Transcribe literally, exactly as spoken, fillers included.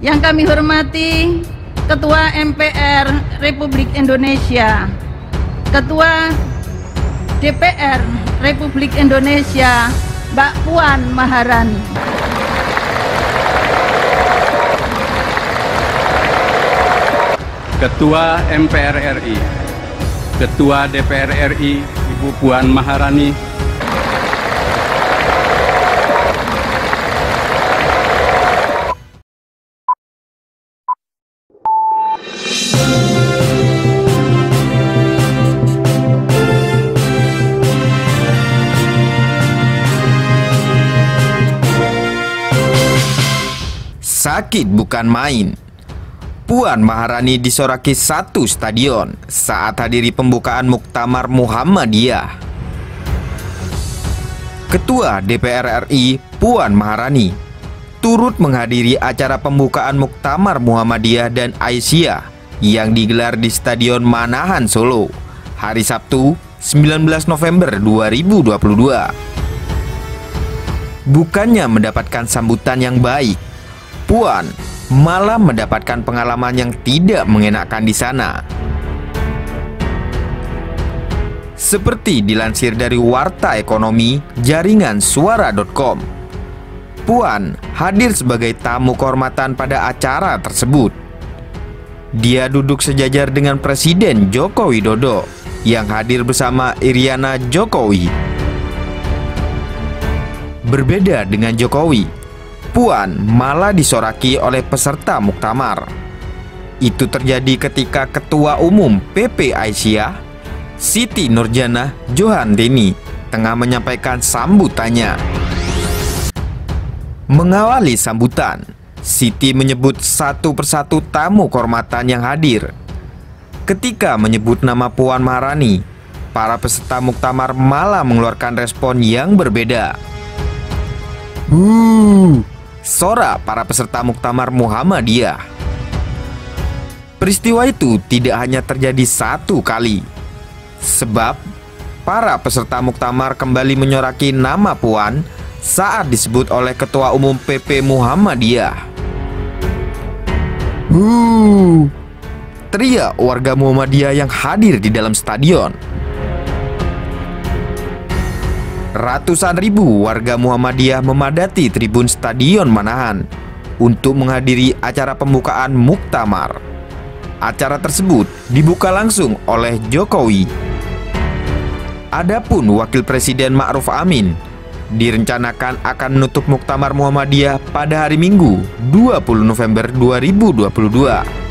Yang kami hormati Ketua M P R Republik Indonesia, Ketua D P R Republik Indonesia, Mbak Puan Maharani. Ketua M P R R I, Ketua D P R R I, Ibu Puan Maharani. Sakit bukan main. Puan Maharani disoraki satu stadion saat hadiri pembukaan Muktamar Muhammadiyah. Ketua D P R R I Puan Maharani turut menghadiri acara pembukaan Muktamar Muhammadiyah dan Aisyah yang digelar di Stadion Manahan, Solo, hari Sabtu, sembilan belas November dua ribu dua puluh dua. Bukannya mendapatkan sambutan yang baik, Puan malah mendapatkan pengalaman yang tidak mengenakan di sana. Seperti dilansir dari Warta Ekonomi jaringan suara titik com, Puan hadir sebagai tamu kehormatan pada acara tersebut. Dia duduk sejajar dengan Presiden Joko Widodo yang hadir bersama Iriana Jokowi. Berbeda dengan Jokowi, Puan malah disoraki oleh peserta muktamar. Itu terjadi ketika Ketua Umum P P Aisyah, Siti Nurjanah Johandeni, tengah menyampaikan sambutannya. Mengawali sambutan, Siti menyebut satu persatu tamu kehormatan yang hadir. Ketika menyebut nama Puan Maharani, para peserta muktamar malah mengeluarkan respon yang berbeda. Huh, sora para peserta Muktamar Muhammadiyah. Peristiwa itu tidak hanya terjadi satu kali, sebab para peserta muktamar kembali menyoraki nama Puan saat disebut oleh Ketua Umum P P Muhammadiyah. Huh, teriak warga Muhammadiyah yang hadir di dalam stadion. Ratusan ribu warga Muhammadiyah memadati tribun Stadion Manahan untuk menghadiri acara pembukaan Muktamar. Acara tersebut dibuka langsung oleh Jokowi. Adapun Wakil Presiden Ma'ruf Amin direncanakan akan menutup Muktamar Muhammadiyah pada hari Minggu dua puluh November dua ribu dua puluh dua.